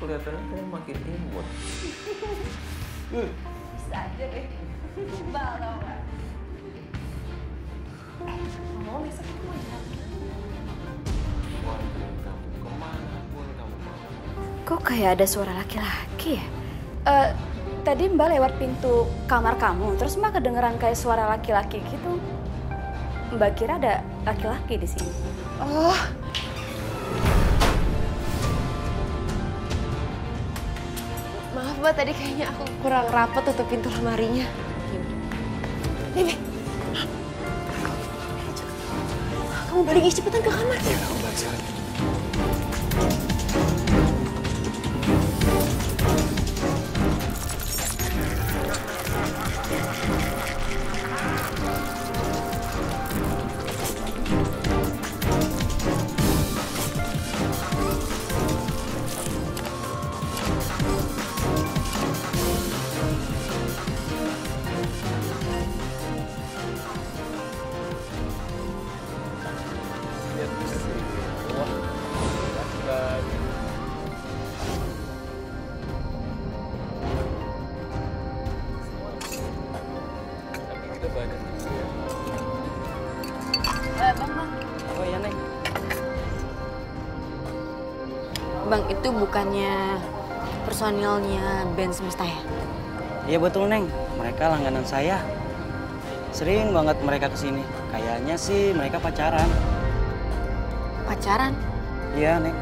kelihatannya kayak makin imut. Bisa aja deh. Bal tau gak? Ngomong besok aku mau jalan. Kemana pun kamu mau. Kok kayak ada suara laki-laki ya? Tadi Mbak lewat pintu kamar kamu, terus Mbak kedengeran kayak suara laki-laki gitu. Mbak kira ada laki-laki di sini. Oh. Maaf Mbak, tadi kayaknya aku kurang rapat tutup pintu lemarinya. Nih, kamu balik cepetan ke kamar. Iya, aku balik sekarang. Oh iya, Neng. Bang, itu bukannya personilnya band Semesta ya? Iya betul, Neng. Mereka langganan saya. Sering banget mereka kesini. Kayaknya sih mereka pacaran. Pacaran? Iya, Neng.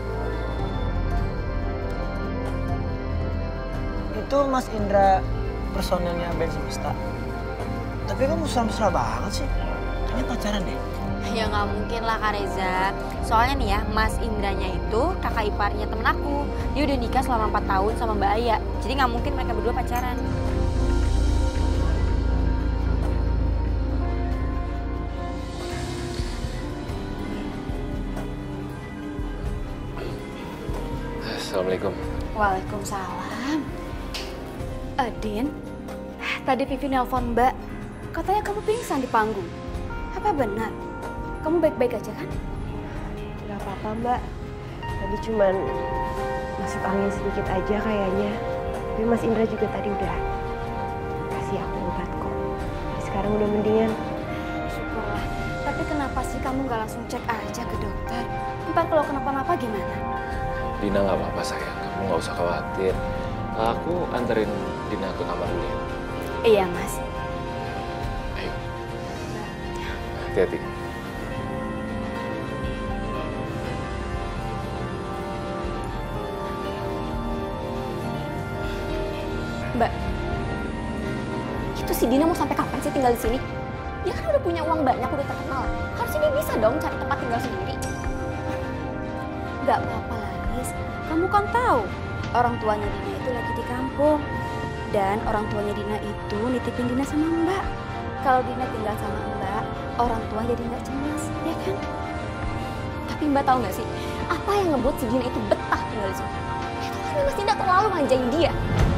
Itu Mas Indra personelnya band Semesta. Tapi kamu mesra-mesra banget sih. Kayaknya pacaran deh. Ya nggak mungkin lah Kak Reza. Soalnya nih ya, Mas Indranya itu kakak iparnya temen aku. Dia udah nikah selama 4 tahun sama Mbak Aya. Jadi nggak mungkin mereka berdua pacaran. Assalamualaikum. Waalaikumsalam. Din, tadi Vivi nelpon Mbak. Katanya kamu pingsan di panggung. Apa benar? Kamu baik-baik aja kan? Gak apa-apa Mbak. Tadi cuman masuk angin sedikit aja kayaknya. Tapi Mas Indra juga tadi udah kasih aku obat kok. Jadi sekarang udah mendingan. Syukurlah. Tapi kenapa sih kamu nggak langsung cek aja ke dokter? Ntar kalau kenapa-napa gimana? Dina nggak apa-apa sayang, kamu nggak usah khawatir. Aku anterin Dina ke kamar dulu ya. Iya, Mas. Ayo. Hati-hati. Mbak, itu si Dina mau sampai kapan sih tinggal di sini? Dia kan udah punya uang banyak, udah terkenal. Harusnya dia bisa dong cari tempat tinggal sendiri. Gak apa-apa, Laris. Kamu kan tahu orang tuanya Dina itu lagi di kampung. Dan orang tuanya Dina itu nitipin Dina sama Mbak. Kalau Dina tinggal sama Mbak, orang tua jadi nggak cemas, ya kan? Tapi Mbak tahu nggak sih, apa yang ngebuat si Dina itu betah tinggal di sini? Itu karena Mas Dinda terlalu manjain dia.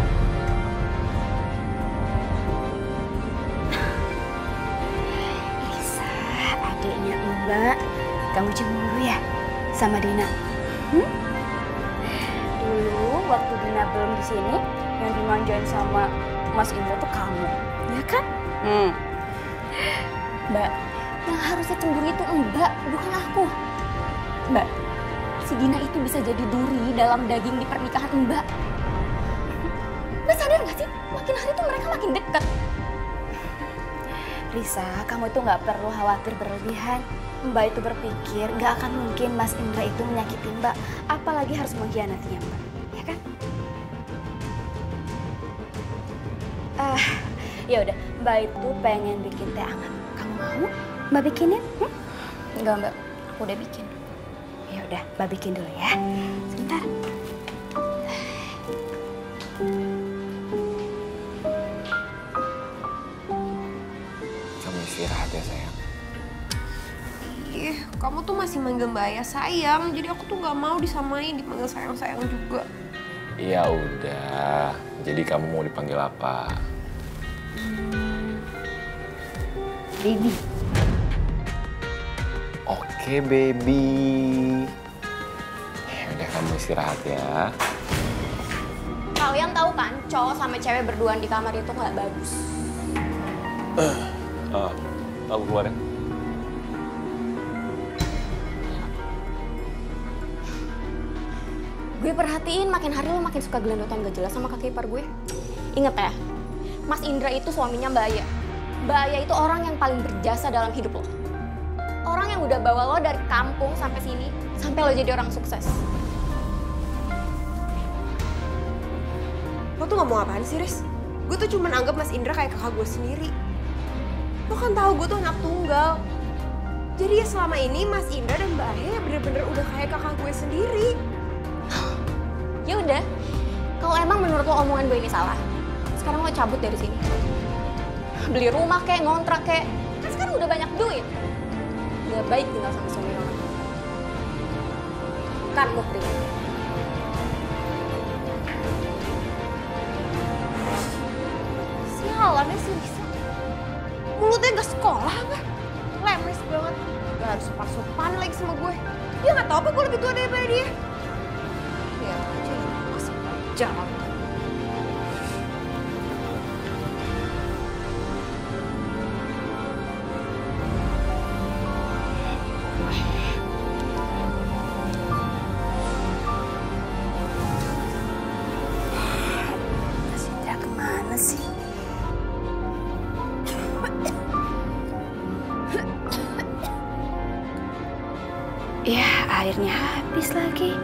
Lisa, adiknya Mbak, kamu cemburu ya sama Dina? Dulu waktu Dina belum di sini, yang dimanjain sama Mas Indra tuh kamu, ya kan? Mbak, yang harusnya cemburu itu Mbak, bukan aku. Mbak, si Dina itu bisa jadi duri dalam daging di pernikahan Mbak. Mbak sadar nggak sih? Makin hari tuh mereka makin dekat. Risa, kamu itu nggak perlu khawatir berlebihan. Mbak itu berpikir nggak akan mungkin Mas Indra itu menyakiti Mbak, apalagi harus mengkhianatinya Mbak, ya kan? Ya udah, Mbak itu pengen bikin teh hangat. Kamu mau? Mbak bikinin? Enggak Mbak, aku udah bikin. Ya udah, Mbak bikin dulu ya. Sebentar. Kamu istirahat ya sayang. Ih, kamu tuh masih manggil Mbak Aya sayang. Jadi aku tuh gak mau disamain dipanggil sayang-sayang juga. Ya udah, jadi kamu mau dipanggil apa? Baby. Oke, baby. Ya udah, kamu istirahat ya. Kalian tahu kan, cowok sama cewek berduaan di kamar itu nggak bagus. Aku keluar ya. Gue perhatiin makin hari lo makin suka gelandotan gak jelas sama kakak ipar gue. Ingat ya, Mas Indra itu suaminya Mbak Aya. Mbak Aya itu orang yang paling berjasa dalam hidup lo. Orang yang udah bawa lo dari kampung sampai sini, sampai lo jadi orang sukses. Lo tuh ngomong apaan sih, Riz? Gue tuh cuma anggap Mas Indra kayak kakak gue sendiri. Lo kan tahu gue tuh anak tunggal. Jadi ya selama ini Mas Indra dan Mbak Aya bener-bener udah kayak kakak gue sendiri. Ya udah, kalau emang menurut lo omongan gue ini salah, sekarang lo cabut dari sini. Beli rumah kek, ngontrak kek, kan sekarang udah banyak duit. Gak baik tinggal sama suami orang. Kan lo Pri. Sialannya sih Lisa. Mulutnya gak sekolah apa? Lemes banget. Gak harus sopan-sopan lagi sama gue. Dia gak tau apa gue lebih tua daripada dia. Ya aja, masih jalan. Mas Indra kemana sih? Ya, airnya habis lagi.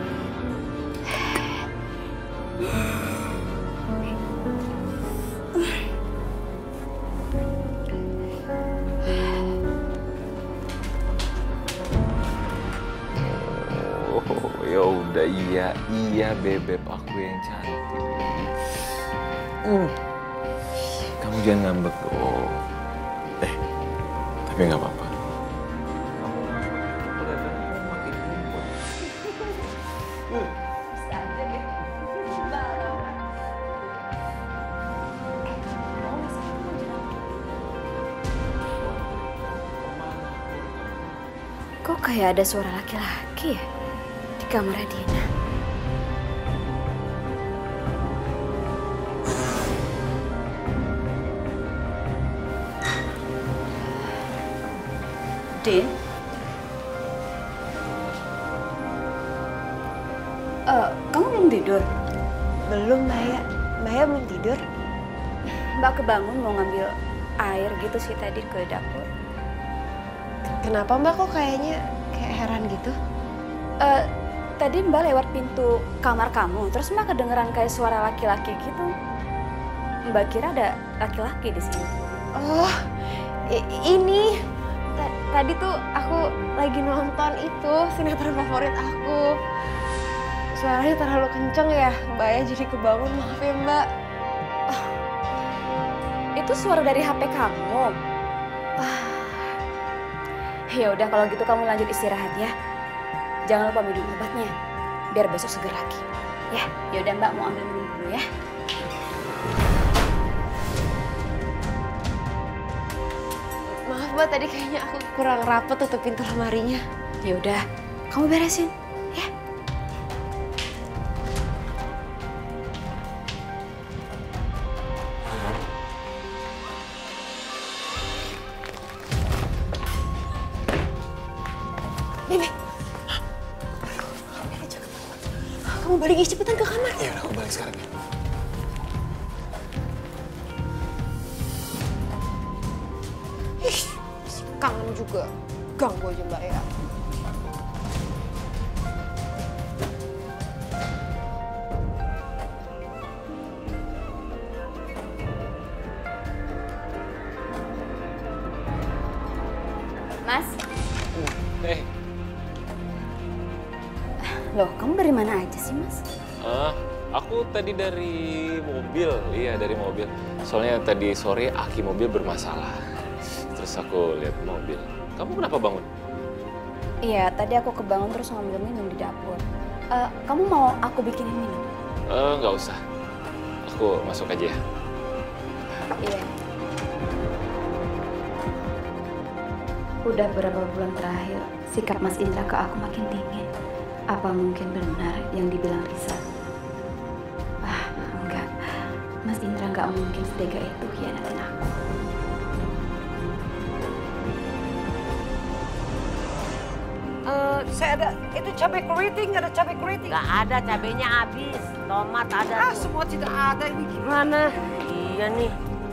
Oh, ya udah iya bebek aku yang cantik. Kamu jangan ngambek dong. Tapi nggak apa-apa. Kok kayak ada suara laki-laki ya di kamar Dina? Din? Kamu belum tidur? Belum, Maya. Maya belum tidur. Mbak kebangun mau ngambil air gitu sih tadi ke dapur. Kenapa Mbak kok kayaknya kayak heran gitu? Tadi Mbak lewat pintu kamar kamu, terus Mbak kedengeran kayak suara laki-laki gitu. Mbak kira ada laki-laki di sini. Oh, ini. Tadi tuh aku lagi nonton itu, sinetron favorit aku. Suaranya terlalu kenceng ya, Mbak ya jadi kebangun, maaf ya Mbak. Itu suara dari HP kamu. Ya udah kalau gitu kamu lanjut istirahat ya. Jangan lupa minum obatnya, biar besok seger lagi. Ya udah Mbak mau ambil minum dulu ya. Maaf Mbak, tadi kayaknya aku kurang rapet tutup pintu lemarinya. Ya udah, kamu beresin ya. Bebe. Kamu balik cepetan ke kamar. Iya udah, aku balik sekarang ya. Ih, si kangen juga. Ganggu aja Mbak ya. Mas, Hey. loh kamu dari mana aja sih Mas? Aku tadi dari mobil, iya dari mobil. Soalnya tadi sore aki mobil bermasalah. Terus aku lihat mobil. Kamu kenapa bangun? Iya, tadi aku kebangun terus ngambil minum di dapur. Kamu mau aku bikinin minum? Nggak usah. Aku masuk aja ya. Iya. Udah beberapa bulan terakhir, sikap Mas Indra ke aku makin dingin. Apa mungkin benar yang dibilang Risa? Enggak. nggak mungkin setega itu hianatin aku. Saya ada, itu cabai keriting, ada cabai keriting. Gak ada, cabenya habis. Tomat ada tuh. Semua tidak ada, ini gimana? Iya nih.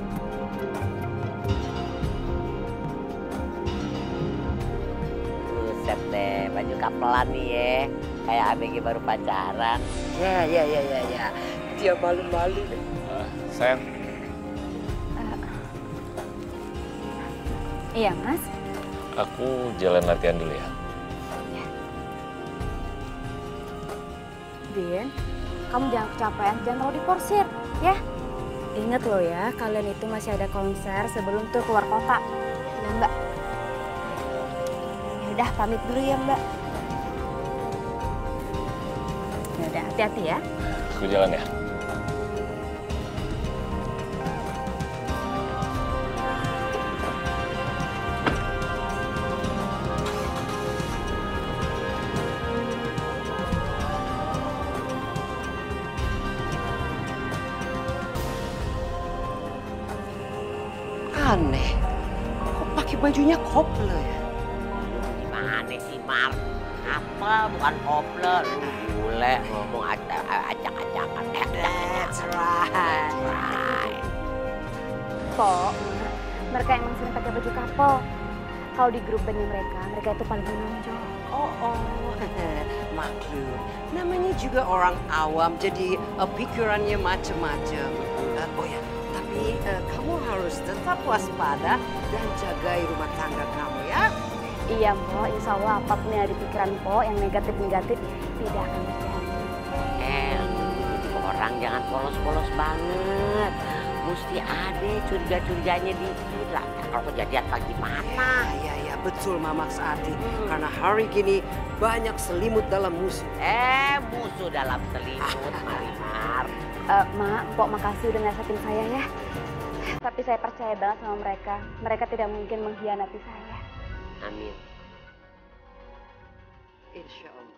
Buset deh, baju kapelan nih ya. Kayak ABG baru pacaran. Ya. Dia malu-malu deh. Sayang, Iya, Mas. aku jalan latihan dulu ya. Din, kamu jangan kecapean, jangan terlalu diporsir, ya. Ingat loh ya, kalian itu masih ada konser sebelum tur keluar kota. Nah, Mbak. Ya udah pamit dulu ya, Mbak. Ya udah, hati-hati ya. Aku jalan ya. Aneh, kok pakai bajunya koplo ya? Gimana sih, Mar? Apa bukan koplo? Lu bule ngomong acak-acakan. That's right. Kok, mereka emang sering pakai baju couple. Kalau di grup bandnya mereka itu paling menonjol. Oh, maklum. Namanya juga orang awam, jadi pikirannya macam-macam. Oh ya, tapi kamu harus tetap waspada dan jagai rumah tangga kamu ya. Iya, Mpok. Insya Allah apapun yang ada di pikiran Mpok yang negatif-negatif tidak akan terjadi. Lu orang jangan polos-polos banget. Mesti ada curiga-curiganya dikit lah. Kalau kejadian pagi mana? Ya, betul Mama Saati. Karena hari gini banyak selimut dalam musuh. Musuh dalam selimut, Marimar. Mak, Mpok makasih udah nasihatin saya ya. Tapi saya percaya banget sama mereka. Mereka tidak mungkin mengkhianati saya. Amin. Insya Allah.